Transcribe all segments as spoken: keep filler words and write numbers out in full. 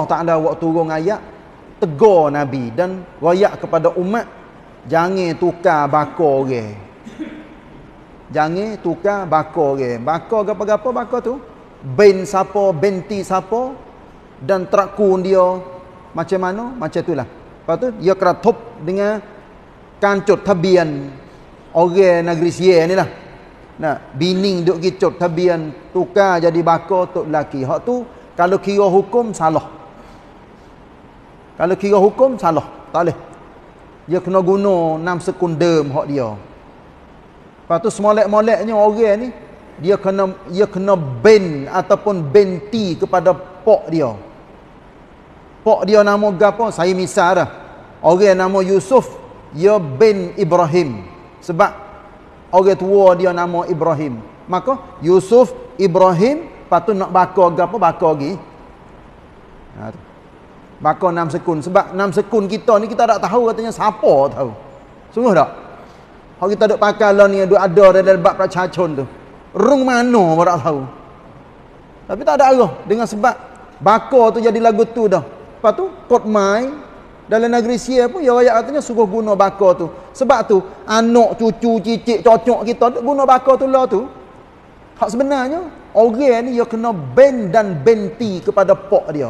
Allah Ta'ala waktu turun ayat tegur Nabi dan royak kepada umat, jangan tukar bakar orang. Jangan tukar bakar orang. Bakar apa-apa bakar tu? Ben siapa, benti siapa, dan terakun dia macam mana? Macam itulah. Lepas tu dia keratup dengan kancut tabian orang negeri Sia ni lah. Nah, bining duk gicut tabian tukar jadi bakar tok lelaki. Hak tu kalau kira hukum salah. Kalau kira hukum salah, tak boleh. Dia kena guna enam sekundem hak dia. Lepas tu semolek-moleknya orang ni dia kena dia kena ben ataupun benti kepada pok dia. Pok dia nama gapo? Saya misal dah. Orang nama Yusuf, dia bin Ibrahim. Sebab orang tua dia nama Ibrahim. Maka Yusuf Ibrahim, patut nak bakar gapo bakar lagi. Ha tu. Bakar enam sekun. Sebab enam sekun kita ni kita tak tahu katanya siapa tahu. Sungguh tak? Kalau kita duk pakai lah ni duk ada dalam bab percacun tu. Rung mana pun tak tahu. Tapi tak ada arah dengan sebab bakar tu jadi lagu tu dah. Lepas tu kot mai dalam negeri Sia pun ya ayat katanya suruh guna bakar tu. Sebab tu anak cucu cicit cocok kita duk guna bakar tu lah tu. Hak sebenarnya orang ni dia kena ben dan benti kepada pok dia.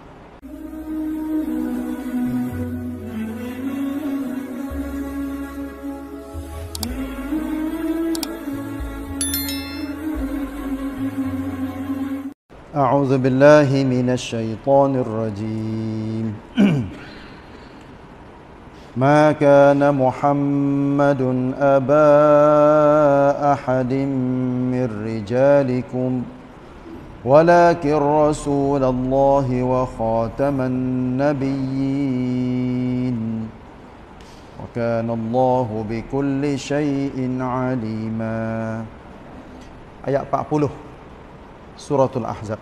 A'udzu billahi minasy syaithanir rajim. Ma kana Muhammadun aba ahadin min rijalikum walakin rasulallahi wa khataman nabiyyin wa kana Allahu bikulli syai'in alima. Ayat empat puluh Suratul Ahzab.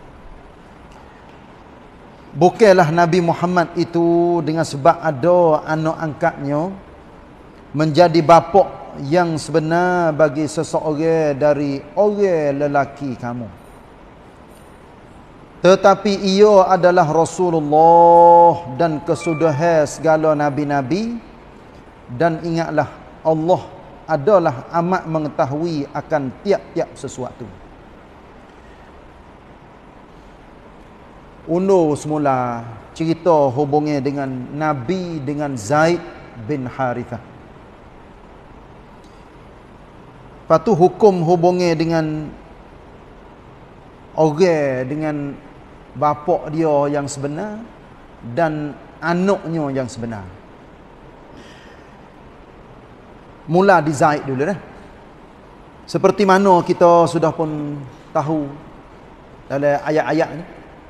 Bukanlah Nabi Muhammad itu dengan sebab ada anak angkatnya menjadi bapa yang sebenar bagi seseorang dari orang lelaki kamu. Tetapi ia adalah Rasulullah dan kesudahan segala nabi-nabi, dan ingatlah Allah adalah amat mengetahui akan tiap-tiap sesuatu. Undur semula cerita hubungnya dengan Nabi dengan Zaid bin Harithah. Lepas tu hukum hubungnya dengan orang dengan bapa dia yang sebenar dan anaknya yang sebenar. Mula di Zaid dulu dah. Seperti mana kita sudah pun tahu dalam ayat-ayat ni,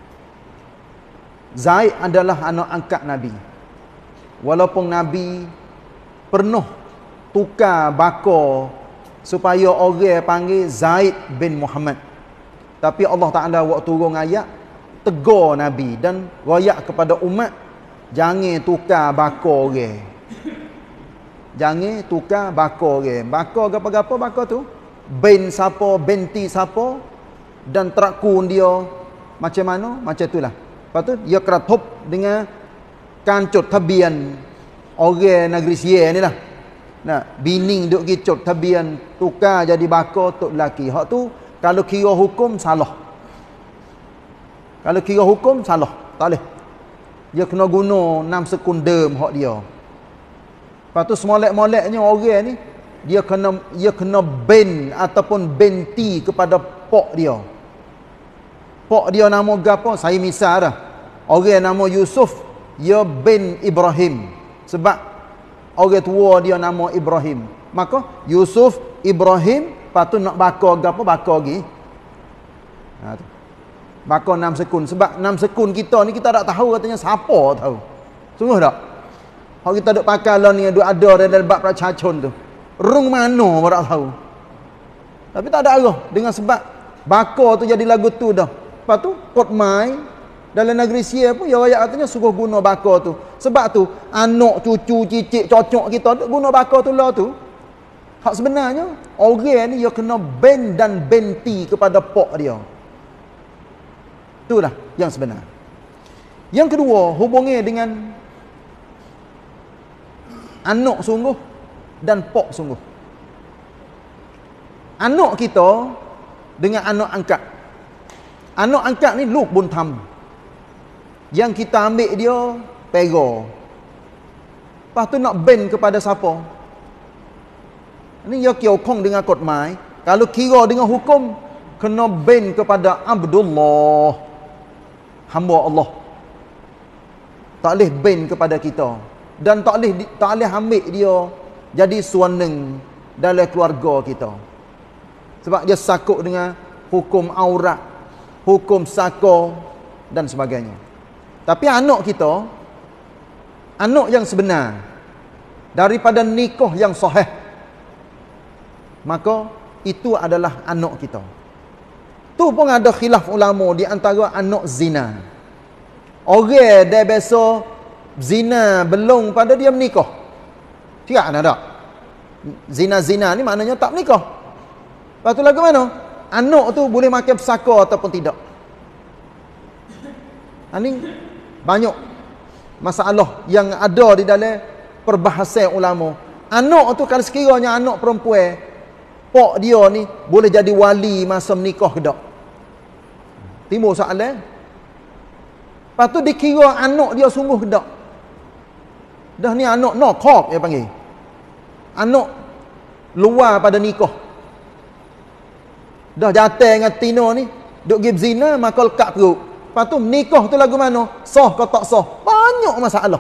Zaid adalah anak angkat Nabi. Walaupun Nabi pernah tukar bakar supaya orang panggil Zaid bin Muhammad, tapi Allah Ta'ala waktu turun ayat tegur Nabi dan royak kepada umat, jangan tukar bakar orang. Jangan tukar bakar orang. Bakar apa-apa bakar tu? Ben siapa, benti siapa, dan terakun dia macam mana? Macam itulah. Lepas tu dia keratup dengan kancut tabian orang negeri Sia ni lah. Nah, bining duk gicut tabian tukar jadi bakar tok lelaki. Hak tu kalau kira hukum salah. Kalau kira hukum salah, tak boleh. Dia kena guna enam sekundem hak dia. Lepas tu semolek-moleknya orang ni dia kena dia kena ben ataupun benti kepada pok dia. Pok dia nama gapo? Saya misal dah. Orang nama Yusuf, dia bin Ibrahim. Sebab orang tua dia nama Ibrahim. Maka Yusuf Ibrahim, patut nak bakar gapo bakar lagi. Ha tu. Bakar enam sekun. Sebab enam sekun kita ni kita tak tahu katanya siapa tahu. Sungguh tak? Kalau kita duk pakai lah ni duk ada dalam bab percacun tu. Rung mana pun tak tahu. Tapi tak ada arah dengan sebab bakar tu jadi lagu tu dah. Lepas tu kot mai dalam negeri Sia pun ya ayat katanya suruh guna bakar tu. Sebab tu anak cucu cicit cocok kita duk guna bakar tu lah tu. Hak sebenarnya orang ni dia kena ben dan benti kepada pok dia. Itulah yang sebenar. Yang kedua, hubungi dengan anak sungguh dan pok sungguh. Anak kita dengan anak angkat. Anak angkat ni Luke bun Tham. Yang kita ambil dia, pego. Lepas tu nak ban kepada siapa? Ini ya qiokong dengan kotmai. Kalau kira dengan hukum, kena ban kepada Abdullah, hamba Allah. Tak boleh ban kepada kita. Dan tak boleh, tak boleh ambil dia jadi suaneng dalam keluarga kita. Sebab dia sakut dengan hukum aurat, hukum saka dan sebagainya. Tapi anak kita, anak yang sebenar, daripada nikah yang sahih, maka itu adalah anak kita. Tu pun ada khilaf ulama di antara anak zina. Orang dia biasa zina belum pada dia menikah. Tidak ada tak? Zina-zina ni maknanya tak menikah. Lepas tu lagu mana? Anak tu boleh makan pesaka ataupun tidak. Ini banyak masalah yang ada di dalam perbahasan ulama. Anak tu kalau sekiranya anak perempuan, pak dia ni boleh jadi wali masa menikah ke tak? Timbul soalan. Lepas tu dikira anak dia sungguh ke tak? Dah ni anak nokop dia panggil. Anak luar pada nikah. Dah jatuh dengan tino ni, duk gib zina, maka lekat perut. Lepas tu nikah tu lagu mana? Sah ke tak sah? Banyak masalah.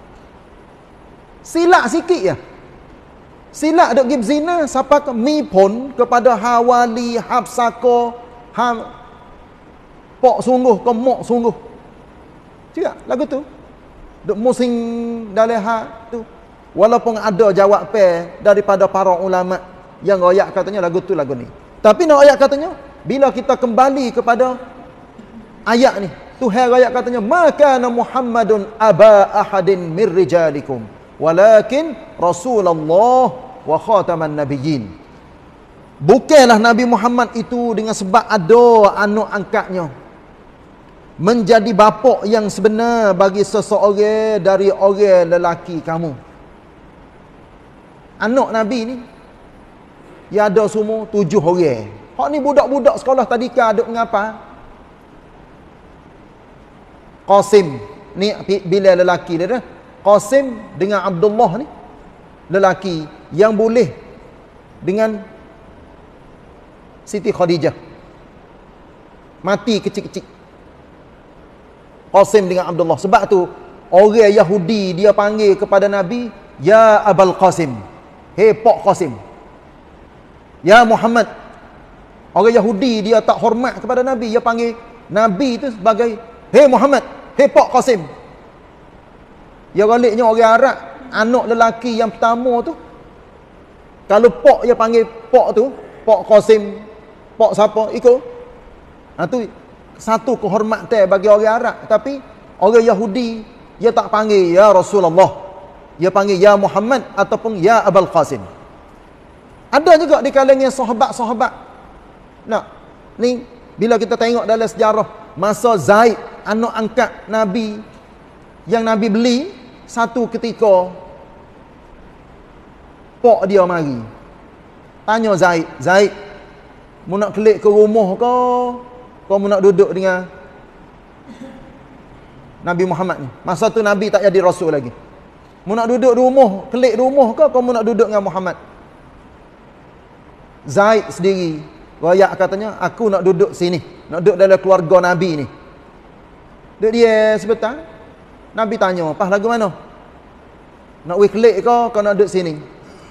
Silap sikit ya. Silap duk gib zina, siapa ke mi pun kepada hawali, habsako, ha pok sungguh ke mok sungguh. Tidak lagu tu. Duk musing dalam hak tu. Walaupun ada jawab pe daripada para ulama yang royak katanya lagu tu lagu ni. Tapi nak ayat katanya, bila kita kembali kepada ayat ni, Tuhan ayat katanya, maka Muhammadun aba ahadin mir rijalikum walakin Rasulullah wa khataman nabiyyin. Bukanlah Nabi Muhammad itu dengan sebab ada anak angkatnya menjadi bapa yang sebenar bagi seseorang dari orang lelaki kamu. Anak Nabi ni ya ada semua tujuh orang. Hak ni budak-budak sekolah tadika duk mengapa? Qasim ni bila lelaki dia dah. Qasim dengan Abdullah ni lelaki yang boleh dengan Siti Khadijah. Mati kecil-kecil. Qasim dengan Abdullah. Sebab tu orang Yahudi dia panggil kepada Nabi, ya Abul Qasim. Hei Pak Qasim. Ya Muhammad. Orang Yahudi dia tak hormat kepada Nabi, dia panggil Nabi itu sebagai hei Muhammad, hei Pak Qasim. Ya galiknya orang Arab, anak lelaki yang pertama tu, kalau Pak dia panggil Pak tu, Pak Qasim, Pak siapa, ikut. Ha tu satu kehormatan bagi orang Arab. Tapi orang Yahudi dia tak panggil ya Rasulullah, dia panggil ya Muhammad ataupun ya Abul Qasim. Ada juga di kalangan sahabat-sahabat. Nah, ni bila kita tengok dalam sejarah masa Zaid anak angkat Nabi yang Nabi beli, satu ketika pak dia mari. Tanya Zaid, Zaid, mu nak kelik ke rumah ke? Kau mu nak duduk dengan Nabi Muhammad ni? Masa tu Nabi tak jadi rasul lagi. Mu nak duduk di rumah, kelik di rumah ke? Kau mu nak duduk dengan Muhammad? Zaid sendiri royak katanya, aku nak duduk sini, nak duduk dalam keluarga Nabi ni. Duduk dia sebentar. Nabi tanya, "Pas lagu mana? Nak wei kelik ke kau nak duduk sini?"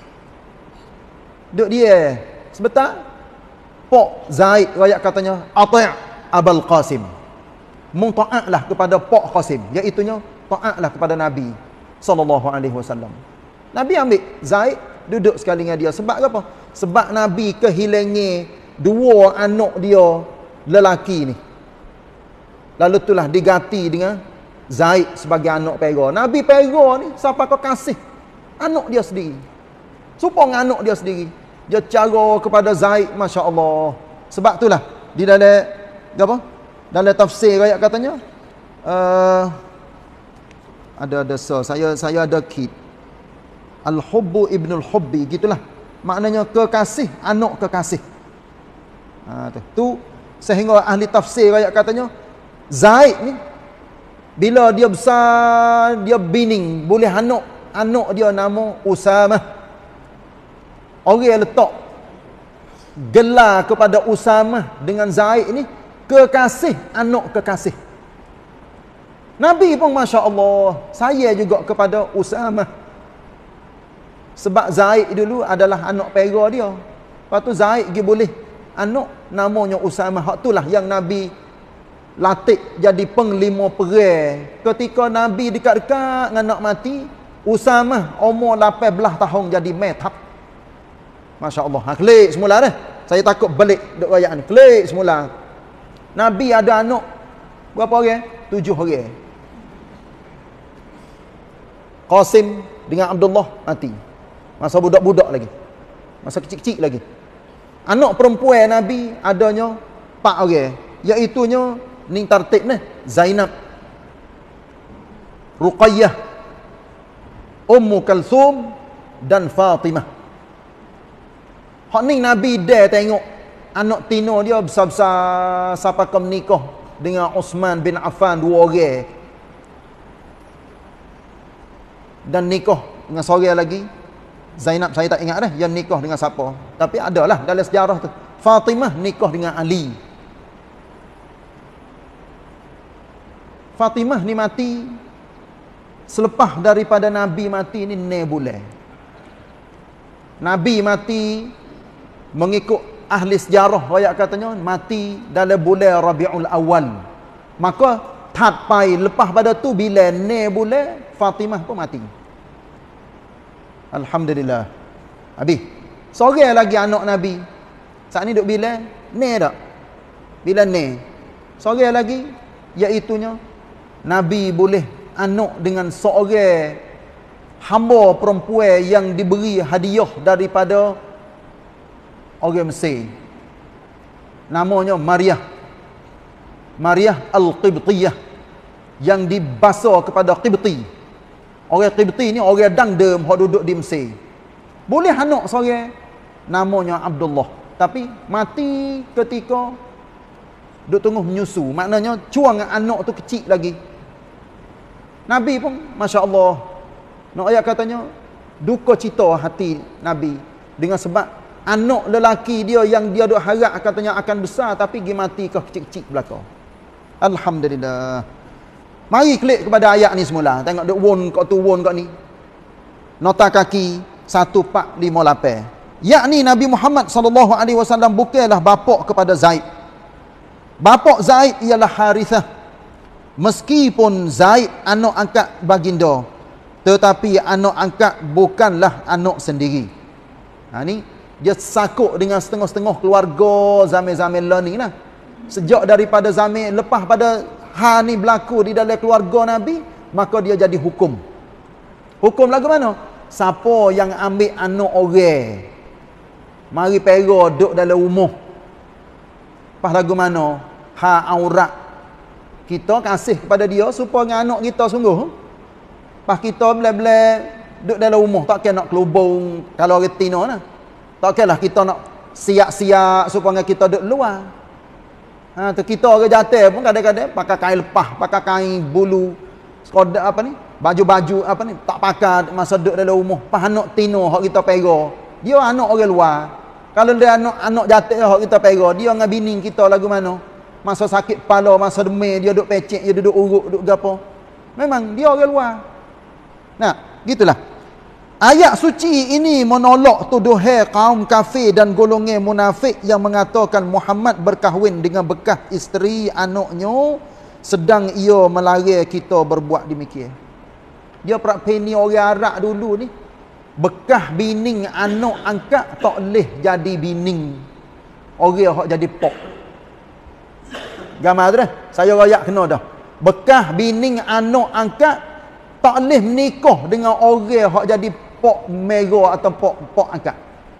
Duduk dia sebentar. Pak Zaid royak katanya, "Ati' Abul Qasim." Mung taatlah kepada Pak Qasim, iaitu nya taatlah kepada Nabi sallallahu alaihi wasallam. Nabi ambil Zaid duduk sekali dengan dia. Sebab apa? Sebab Nabi kehilangan dua anak dia lelaki ni. Lalu itulah diganti dengan Zaid sebagai anak pera. Nabi pera ni siapa kau kasih? Anak dia sendiri. Supaya anak dia sendiri. Dia cara kepada Zaid, Masya Allah. Sebab itulah di dalam apa? Dalam tafsir ayat katanya uh, Ada ada so, saya saya ada kit. Al-hubbu ibnul hubbi, gitulah. Maknanya kekasih, anak kekasih. Ha, tu. tu sehingga ahli tafsir ayat katanya Zaid ni bila dia besar, dia bining, boleh anak, anak dia nama Usamah. Orang yang letak gelar kepada Usamah dengan Zaid ni kekasih, anak kekasih. Nabi pun Masya Allah saya juga kepada Usamah. Sebab Zaid dulu adalah anak pera dia. Lepas tu Zaid dia boleh anak namanya Usamah. Hak itulah yang Nabi latih jadi penglima perang. Ketika Nabi dekat-dekat dengan nak mati, Usamah umur lapan belas tahun jadi metap. Masya Allah. Ha, klik semula dah. Saya takut balik duk ayat ni. Klik semula. Nabi ada anak berapa orang? Tujuh orang. Qasim dengan Abdullah mati. Masa budak-budak lagi. Masa kecil-kecil lagi. Anak perempuan Nabi adanya empat orang. Iaitunya ni tertib ni. Zainab, Ruqayyah, Ummu Kalthum dan Fatimah. Hak ni Nabi dah tengok anak tino dia besar-besar sampai ke menikah dengan Uthman bin Affan dua orang. Dan nikah dengan seorang lagi Zainab saya tak ingat dah yang nikah dengan siapa. Tapi adalah dalam sejarah tu. Fatimah nikah dengan Ali. Fatimah ni mati selepas daripada Nabi mati ni enam bulan. Nabi mati mengikut ahli sejarah ayat katanya mati dalam bulan Rabiul Awal. Maka tak pai lepas pada tu bila enam bulan Fatimah pun mati. Alhamdulillah. Habis. Seorang lagi anak Nabi. Saat ni duk bila? Ne tak? Bila ne. Seorang lagi iaitunya Nabi boleh anak dengan seorang hamba perempuan yang diberi hadiah daripada orang Mesir. Namanya Maryah. Maryah Al-Qibtiyah yang dibasa kepada Qibti. Orang Qibti ni orang dangdem hok duduk di Mesir. Boleh anak seorang namanya Abdullah, tapi mati ketika duk tengah menyusu. Maknanya cuang anak tu kecil lagi. Nabi pun Masya Allah, nak ayat katanya duka cita hati Nabi dengan sebab anak lelaki dia yang dia duk harap katanya akan besar tapi dia mati ke kecil-kecil belakang. Alhamdulillah. Mari klik kepada ayat ni semula. Tengok duk won kat tu won kat ni. Nota kaki satu empat lima lapan. Yakni Nabi Muhammad sallallahu alaihi wasallam bukanlah bapa kepada Zaid. Bapa Zaid ialah Harithah. Meskipun Zaid anak angkat baginda, tetapi anak angkat bukanlah anak sendiri. Ha ni dia sakut dengan setengah-setengah keluarga zaman-zaman lah ni lah. Sejak daripada zaman lepas pada ha ni berlaku di dalam keluarga Nabi, maka dia jadi hukum. Hukum lagu mana? Siapa yang ambil anak orang, mari pera duduk dalam rumah. Pas lagu mana? Ha aurat. Kita kasih kepada dia supaya anak kita sungguh. Pas kita bela-bela duduk dalam rumah, tak kena nak kelubung kalau orang tino lah. Tak kena kita nak siap-siap supaya kita duduk luar. Ha, tu kita orang jatuh pun kadang-kadang pakai kain lepah, pakai kain bulu, skoda apa ni, baju-baju apa ni, tak pakai masa duduk dalam rumah. Pas anak tino hak kita pera, dia anak orang luar. Kalau dia anak anak jatuh hak kita pera, dia dengan bini kita lagu mana? Masa sakit kepala, masa demam, dia duduk pecek, dia duduk urut, duduk gapo. Memang dia orang luar. Nah, gitulah. Ayat suci ini menolak tuduhan kaum kafir dan golongan munafik yang mengatakan Muhammad berkahwin dengan bekas isteri anaknya sedang ia melarang kita berbuat demikian. Dia prakpeni orang Arab dulu ni, bekas bining anak angkat tak boleh jadi bining orang hak jadi pok. Gambar tu dah. Saya rayak kena dah. Bekas bining anak angkat tak boleh menikah dengan orang hak jadi pok merah atau pok pok angkat.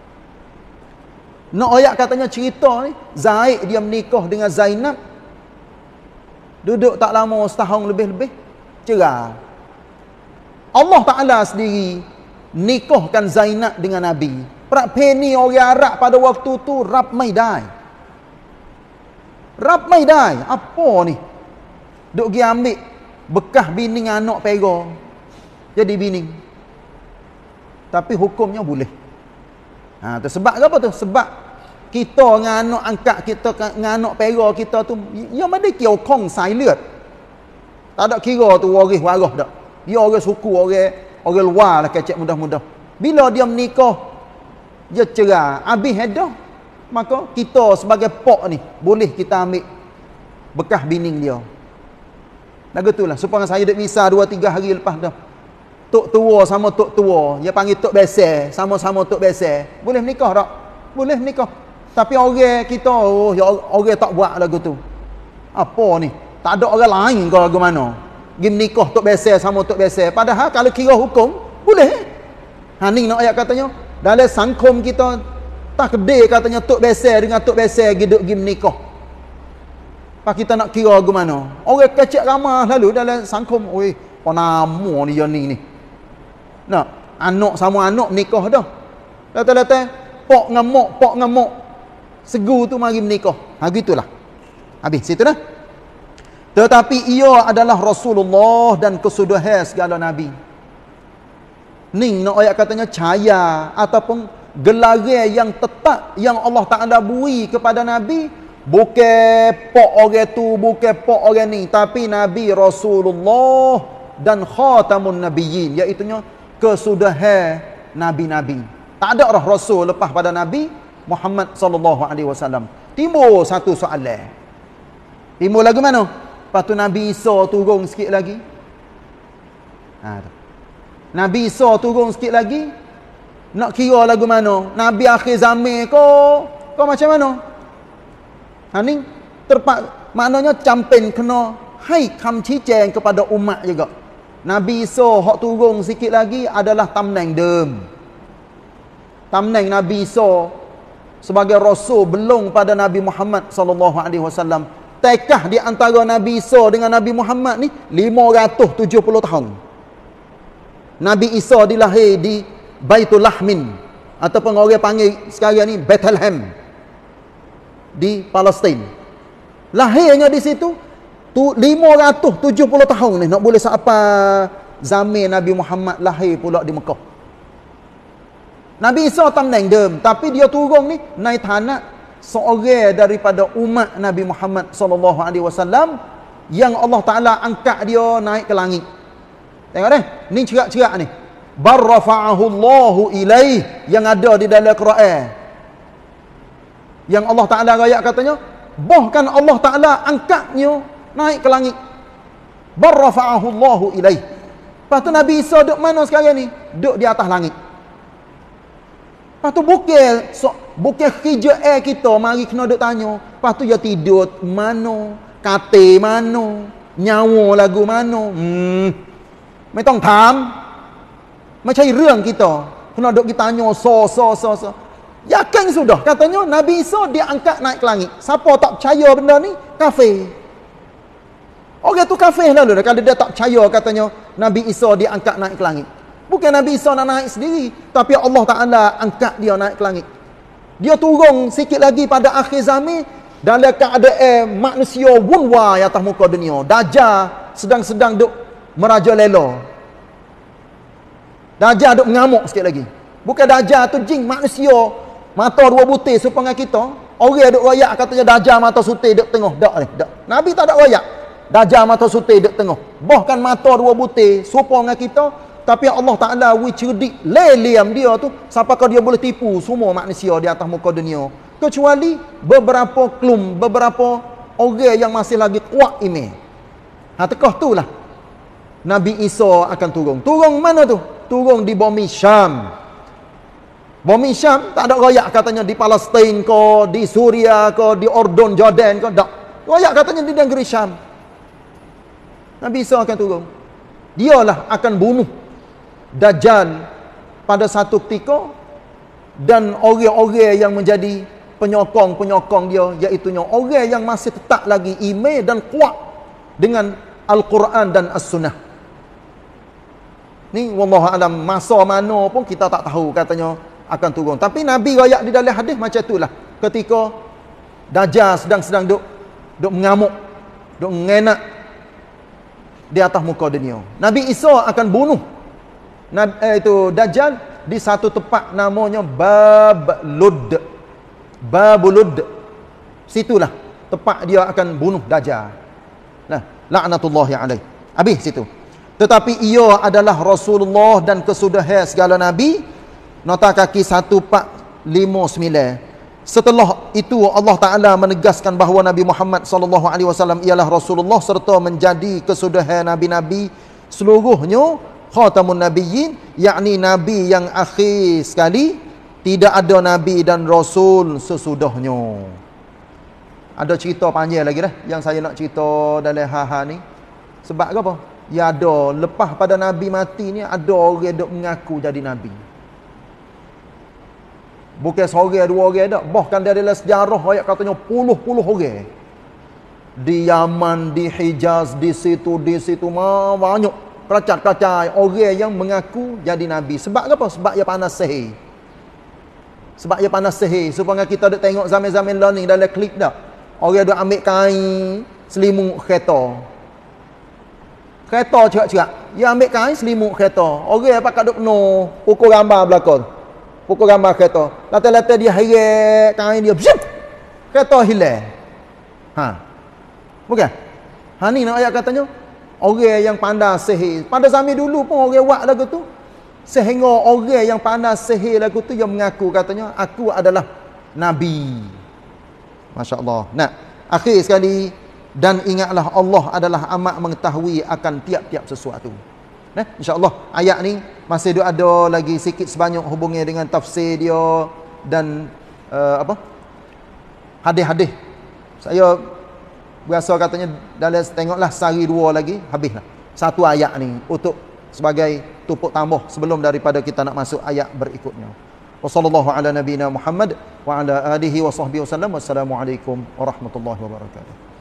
Nak ayat katanya cerita ni, Zaid dia menikah dengan Zainab. Duduk tak lama setahun lebih-lebih cerai. Allah Ta'ala sendiri nikahkan Zainab dengan Nabi. Prakpe ni orang Arab pada waktu tu rap mai dai. Rap mai dai. Apa ni? Duk pergi ambil bekas bini anak pera. Jadi bini. Tapi hukumnya boleh. Ha, tu sebab apa tu? Sebab kita dengan anak angkat kita dengan anak pera kita tu yang mana kira kong silent. Tak ada kira tu waris waras dak. Dia orang suku, orang orang luar lah kecek mudah-mudah. Bila dia menikah, dia cerai, habis dah. Maka kita sebagai pok ni boleh kita ambil bekas bini dia. Lagu tu lah. Supaya saya dek misah dua tiga hari lepas dah. Tok tua sama tok tua, dia panggil tok besar, sama-sama tok besar. Boleh nikah tak? Boleh nikah. Tapi orang kita, oh, ya orang tak buat lagu tu. Apa ni? Tak ada orang lain ke lagu mana? Gim nikah tok besar sama tok besar. Padahal kalau kira hukum, boleh. Ha ni nak ayat katanya, dalam sangkum kita takdir katanya tok besar dengan tok besar giduk gim nikah. Pak kita nak kira lagu mana? Orang kecek ramah lalu dalam sangkum, oi, apa nama ni yang ni ni? Nak anak sama anak nikah dah. Lata-lata pok ngamuk, pok ngamuk. Segu tu mari menikah. Ha gitulah. Habis situ dah. Tetapi ia adalah Rasulullah dan kesudahan segala nabi. Ning nak ayat katanya cahaya ataupun gelaran yang tetap yang Allah Taala beri kepada nabi, bukan pok orang tu, bukan pok orang ni, tapi nabi Rasulullah dan khatamun nabiyyin, iaitu kesudahan nabi-nabi. Tak ada dah rasul lepas pada Nabi Muhammad sallallahu alaihi wasallam. Timbul satu soalan. Timbul lagu mana? Lepas tu Nabi Isa turun sikit lagi. Ha, Nabi Isa turun sikit lagi. Nak kira lagu mana? Nabi akhir zaman ko, ko macam mana? Ha ni terpak maknanya campen kena hai kam ciceng kepada umat juga. Nabi Isa hak turun sikit lagi adalah tamneng dem. Tamneng Nabi Isa sebagai rasul belum pada Nabi Muhammad sallallahu alaihi wasallam. Tekah di antara Nabi Isa dengan Nabi Muhammad ni lima ratus tujuh puluh tahun. Nabi Isa dilahir di Baitul Lahmin ataupun orang panggil sekarang ni Bethlehem di Palestin. Lahirnya di situ tu lima ratus tujuh puluh tahun ni nak boleh sampai zaman Nabi Muhammad lahir pula di Mekah. Nabi Isa tamneng dem, tapi dia turun ni naik tanah seorang daripada umat Nabi Muhammad sallallahu alaihi wasallam yang Allah Taala angkat dia naik ke langit. Tengok dah, ni cerak-cerak ni. Barrafa'ahu Allahu ilaih yang ada di dalam Quran. Yang Allah Taala ayat katanya, bahkan Allah Taala angkatnya naik ke langit. Barrafa'ahu Allahu ilaih. Lepas tu Nabi Isa duduk mana sekarang ni? Duduk di atas langit. Lepas tu bukan so, bukan kerja air kita mari kena duk tanya. Lepas tu dia tidur mana, kate mana, nyawa lagu mana. Hmm. Mai tong tham. Macamរឿង kita. Kena duk kita tanya so so so so. Yakin sudah katanya Nabi Isa diangkat naik ke langit. Siapa tak percaya benda ni? Kafir. Orang tu kafir lalu kalau dia tak percaya katanya Nabi Isa diangkat naik ke langit. Bukan Nabi Isa nak naik sendiri, tapi Allah Taala angkat dia naik ke langit. Dia turun sikit lagi pada akhir zaman dalam keadaan manusia wunwai atas muka dunia. Dajjal sedang-sedang duk merajalela. Dajjal duk mengamuk sikit lagi. Bukan Dajjal tu jin manusia mata dua butir supaya kita. Orang duk royak katanya Dajjal mata sutir duk tengah. Tak ni, tak. Nabi tak ada royak. Dajjal mata sutir duk tengah. Bahkan mata dua butir supaya kita. Tapi Allah Ta'ala wi cerdik leliam dia tu sampai kau dia boleh tipu semua manusia di atas muka dunia. Kecuali beberapa klum, beberapa orang yang masih lagi kuat iman. Ha tekah tu lah Nabi Isa akan turun. Turun mana tu? Turun di bumi Syam. Bumi Syam tak ada royak katanya di Palestin ke, di Suria ke, di Ordon, Jordan ke, tak. Royak katanya di negeri Syam. Nabi Isa akan turun. Dialah akan bunuh Dajjal pada satu ketika dan orang-orang yang menjadi penyokong-penyokong dia iaitu orang yang masih tetap lagi iman dan kuat dengan Al-Quran dan As-Sunnah. Ni wallahu alam masa mana pun kita tak tahu katanya akan turun. Tapi Nabi royak di dalam hadis macam itulah. Ketika Dajjal sedang-sedang duk duk mengamuk, duk mengenak di atas muka dunia. Nabi Isa akan bunuh Nabi, eh, itu Dajjal di satu tempat namanya Bablud. Babulud. Situlah tempat dia akan bunuh Dajjal. Nah, laknatullahi alaih. Habis situ. Tetapi ia adalah Rasulullah dan kesudahan segala Nabi. Nota kaki satu empat lima sembilan. Setelah itu Allah Ta'ala menegaskan bahawa Nabi Muhammad sallallahu alaihi wasallam ialah Rasulullah serta menjadi kesudahan Nabi-Nabi seluruhnya, khatamun nabiyyin, yakni Nabi yang akhir sekali, tidak ada Nabi dan Rasul sesudahnya. Ada cerita panjang lagi dah yang saya nak cerita dalam hal-hal ni. Sebab apa? Ya ada, lepas pada Nabi mati ni ada orang duk mengaku jadi Nabi. Bukan seorang dua orang dak, bahkan dia dalam sejarah ayat katanya puluh-puluh orang. Di Yaman, di Hijaz, di situ, di situ mah banyak keracat-keracat orang yang mengaku jadi Nabi. Sebab apa? Sebab dia panas sihir. Sebab dia panas sihir. Supaya kita duk tengok zaman-zaman learning dalam klip dak. Orang duk ambil kain selimut kereta. Kereta cerak-cerak. Dia ambil kain selimut kereta. Orang pakai duk penuh pukul gambar belakang. Pukul gambar kereta. Lata-lata dia heret kain dia. Bsyup! Kereta hilang. Ha. Bukan? Ha ni nak ayat katanya. Orang yang pandai sihir. Pada zaman dulu pun orang buat lagu tu. Sehingga orang yang pandai sihir lagu tu yang mengaku katanya, aku adalah Nabi. Masya Allah. Nah, akhir sekali. Dan ingatlah Allah adalah amat mengetahui akan tiap-tiap sesuatu. Nah, insya-Allah ayat ni masih ada lagi sikit sebanyak hubungnya dengan tafsir dia dan uh, apa? Hadis-hadis. Saya biasa katanya dalam tengoklah sehari dua lagi habislah. Satu ayat ni untuk sebagai tupuk tambah sebelum daripada kita nak masuk ayat berikutnya. Wassallallahu ala nabiyina Muhammad wa ala alihi wa sahbihi wasallam. Wassalamualaikum warahmatullahi wabarakatuh.